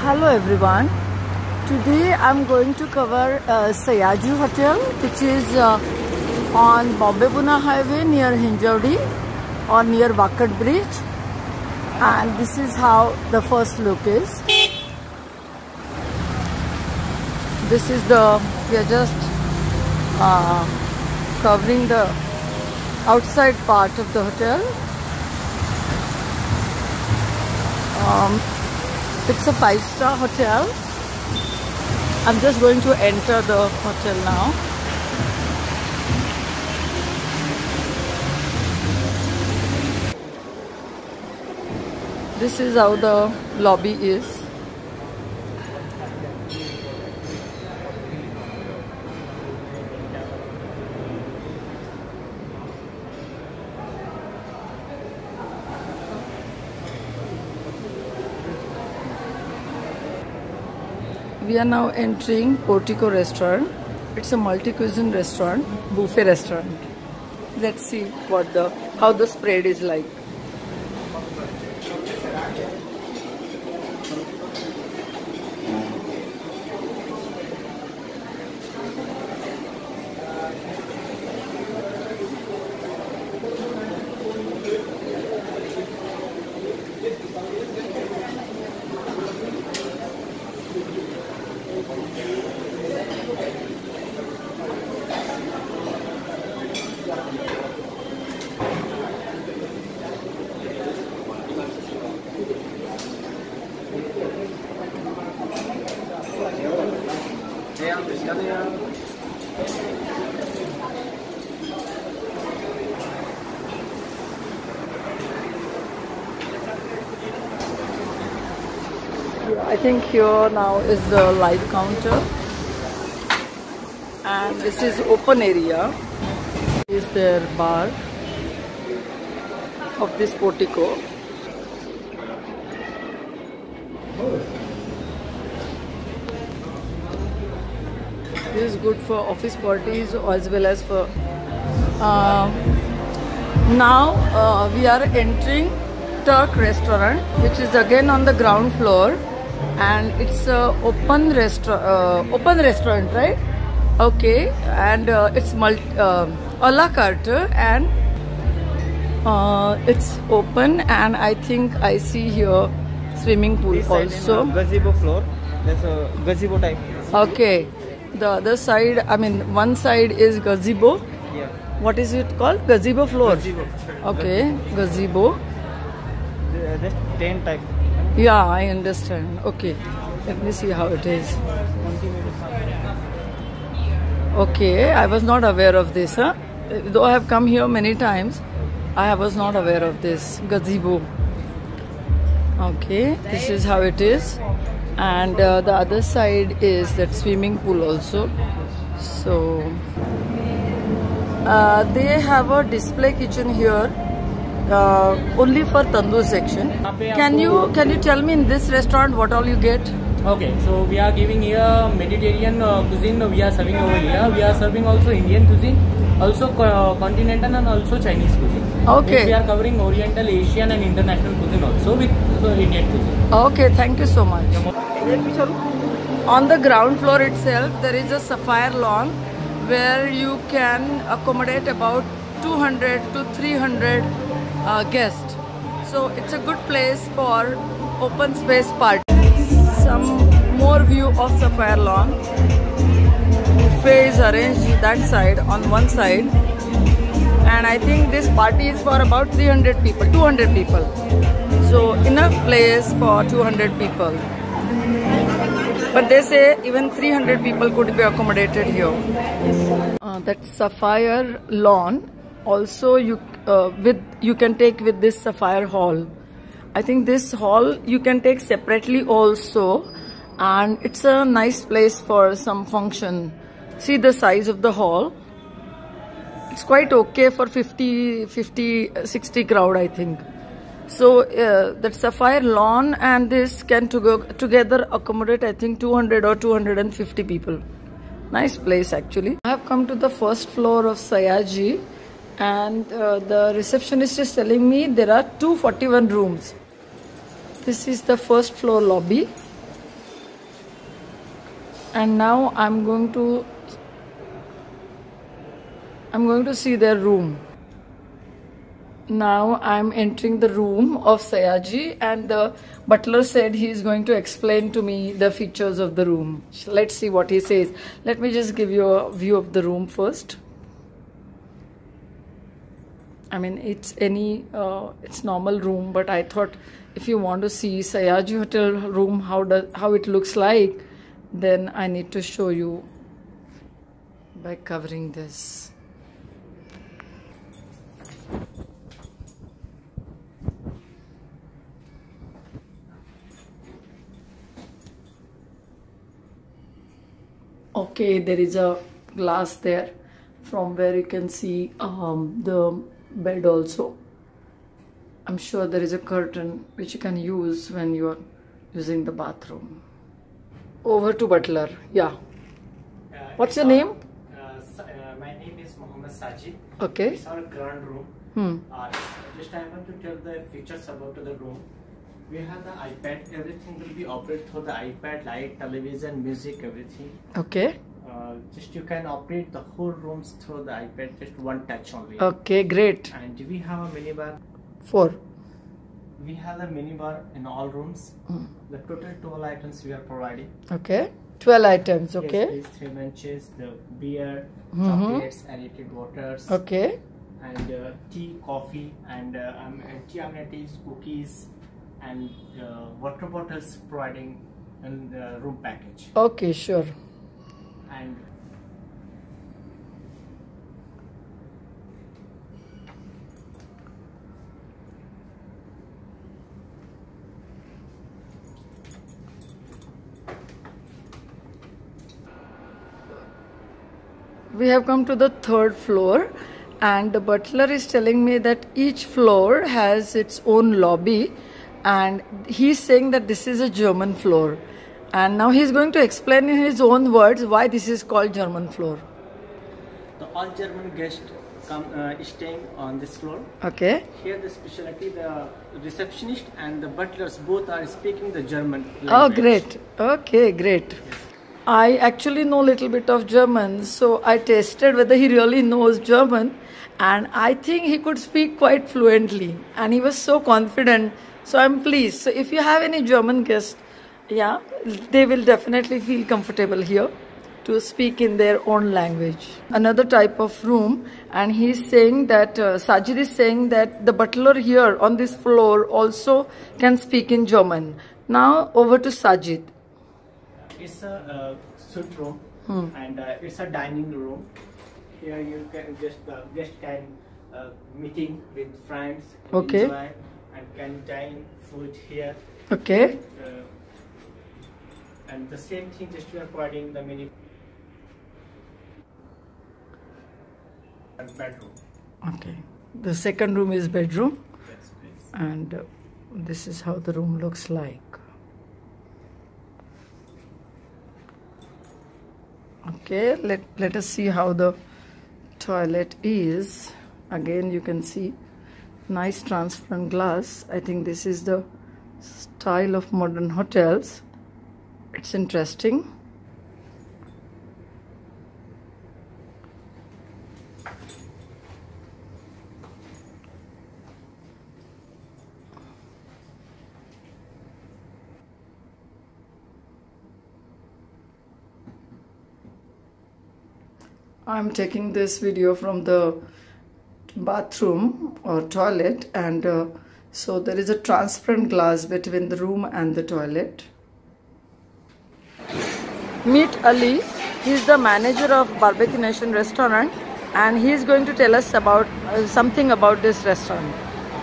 Hello everyone. Today I'm going to cover Sayaji Hotel, which is on Bombay-Pune highway near Hinjawdi or near Wakat Bridge, and this is how the first look is. This is we are just covering the outside part of the hotel. It's a 5-star hotel. I'm just going to enter the hotel now. This is how the lobby is. We are now entering Portico restaurant. It's a multi-cuisine restaurant, buffet restaurant. Let's see how the spread is like. I think here now is the live counter, and this is open area. Is their bar of this portico. This is good for office parties as well as for now we are entering Turk restaurant, which is again on the ground floor, and it's a open restaurant, right? Okay, and it's a la carte, and it's open, and I think I see here swimming pool this also. Gazebo floor. There's a gazebo type. Okay, the other side, I mean one side is gazebo. Yeah. What is it called? Gazebo floor. Gazebo. Okay, gazebo. Just tent type. Yeah, I understand. Okay, let me see how it is. Okay, I was not aware of this, huh? Though I have come here many times, I was not aware of this gazebo. Okay, this is how it is, and the other side is that swimming pool also. So they have a display kitchen here. Only for tandoor section. Can you tell me in this restaurant what all you get? Okay, so we are giving here Mediterranean cuisine. We are serving over here. We are serving also Indian cuisine, also continental and also Chinese cuisine. Okay. We are covering Oriental, Asian and international cuisine also with Indian cuisine. Okay, thank you so much. On the ground floor itself, there is a sapphire lawn where you can accommodate about 200 to 300 guests. So it's a good place for open space party. Some more view of sapphire lawn. Buffet is arranged that side on one side, and I think this party is for about 300 people, 200 people. So enough place for 200 people. But they say even 300 people could be accommodated here. That sapphire lawn also you can take with this sapphire hall. I think this hall you can take separately also, and it's a nice place for some function. See the size of the hall. It's quite okay for 50, 60 crowd, I think. So that sapphire lawn and this can together accommodate, I think, 200 or 250 people. Nice place actually. I have come to the first floor of Sayaji, and the receptionist is telling me there are 241 rooms. This is the first floor lobby, And now I'm going to see their room. Now I'm entering the room of Sayaji, and the butler said he is going to explain to me the features of the room. Let's see what he says. Let me just give you a view of the room first. I mean, it's normal room, but I thought if you want to see Sayaji hotel room, how it looks like, then I need to show you by covering this. Okay, there is a glass there from where you can see the bed also. I'm sure there is a curtain which you can use when you are using the bathroom. Over to butler. Yeah. What's your name? My name is Sayaji. Okay. It's our grand room. Just I want to tell the features about the room. We have the iPad. Everything will be operated through the iPad, light, television, music, everything. Okay. Just you can operate the whole rooms through the iPad, just one touch only. Okay, great. And we have a minibar. 4. We have a minibar in all rooms. The total 12 items we are providing. Okay. 12 items, okay. Yes, these 3 benches, the beer, chocolates, aerated waters. Okay. And tea, coffee, and tea amenities, cookies, and water bottles providing in the room package. Okay, sure. And we have come to the 3rd floor, and the butler is telling me that each floor has its own lobby, and he's saying that this is a German floor. And now he's going to explain in his own words why this is called German floor. the all German guests come staying on this floor. Okay. Here the specialty, the receptionist and the butlers both are speaking the German language. Oh, great. Okay, great. Yes. I actually know a little bit of German, so I tested whether he really knows German, and I think he could speak quite fluently, and he was so confident, so I'm pleased. So if you have any German guests, yeah, they will definitely feel comfortable here to speak in their own language. Another type of room, and he's saying that Sajid is saying that the butler here on this floor also can speak in German. Now over to Sajid. It's a suite room and it's a dining room. Here you can just can meeting with friends, Okay. enjoy, and can dine food here. Okay. And the same thing, just we are providing the mini and bedroom. Okay. The second room is bedroom, Yes, please. and this is how the room looks like. Okay, let us see how the toilet is. Again, you can see nice transparent glass. I think this is the style of modern hotels. It's interesting. I'm taking this video from the bathroom or toilet, and so there is a transparent glass between the room and the toilet. Meet Ali. He's the manager of Barbecue Nation restaurant, and he's going to tell us about something about this restaurant.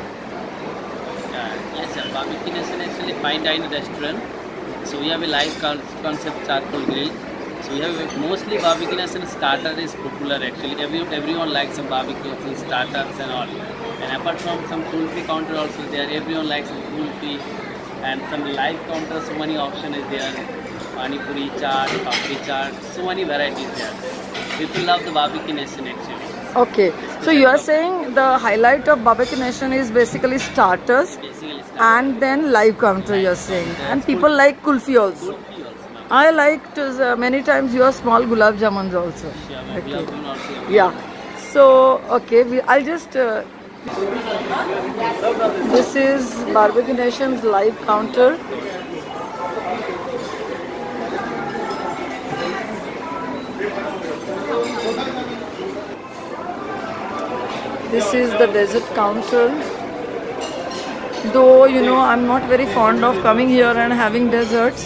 Yes, sir. Barbecue Nation is actually fine dining restaurant. So we have a live concept charcoal grill. So we have mostly Barbecue Nation starter is popular actually. Everyone likes some barbecue and starters and all. And apart from some kulfi counter also there, everyone likes some kulfi and some live counter. So many options is there. Pani puri chaat, papri chaat, so many varieties there. People love the Barbecue Nation actually. Okay, so you are saying the highlight of Barbecue Nation is basically starters Basically starter. and then live counter, you're saying, and people like kulfi also. Kulfi also, ma'am. I liked many times your small gulab jamans also. Yeah, ma'am. We Okay. have been also. Yeah. So okay, I'll just. This is Barbecue Nation's live counter. This is the dessert counter. Though you know, I'm not very fond of coming here and having desserts.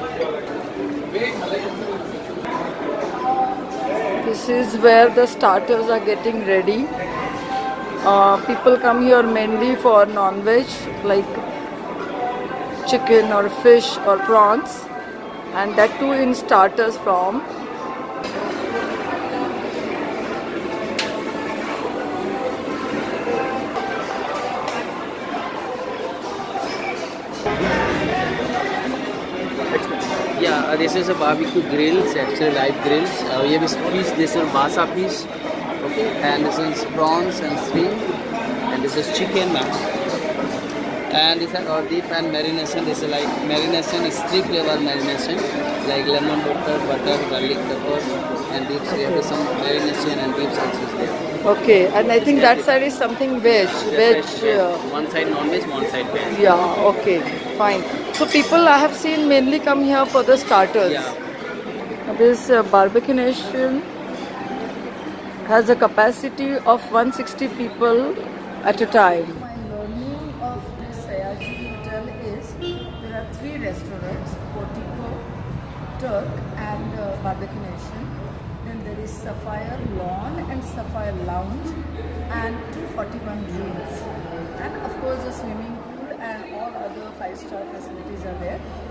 This is where the starters are getting ready. People come here mainly for non-veg like chicken or fish or prawns, and that too in starters form. Yeah, this is a barbecue grills, actually live grills. We have fish, this is basa fish, okay, and this is prawns and shrimp, and this is chicken, ma'am. And this is our deep and marination. This is like marination is 3 flavor marination, like lemon butter, garlic pepper, and dips. We have some marination and dips also is there. Okay, and I think that side is something veg. Veg. One side non-veg, one side veg. Yeah. Okay. Fine. So people I have seen mainly come here for the starters. Yeah. This Barbecue Nation has a capacity of 160 people at a time. My learning of this Sayaji hotel is there are 3 restaurants: Portico, Turk, and Barbecue Nation. Then there is Sapphire Lawn and Sapphire Lounge, and 241 rooms, and of course the swimming pool and all other 5-star facilities are there.